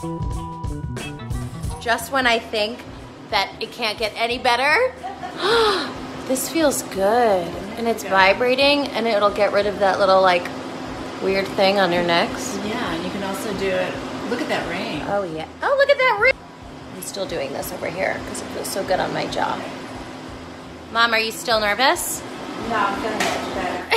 Just when I think that it can't get any better, this feels good. And it's vibrating, and it'll get rid of that little like weird thing on your necks. Yeah, and you can also do it. Look at that ring. Oh yeah. Oh, look at that ring. I'm still doing this over here because it feels so good on my jaw. Mom, are you still nervous? No, I'm feeling much better.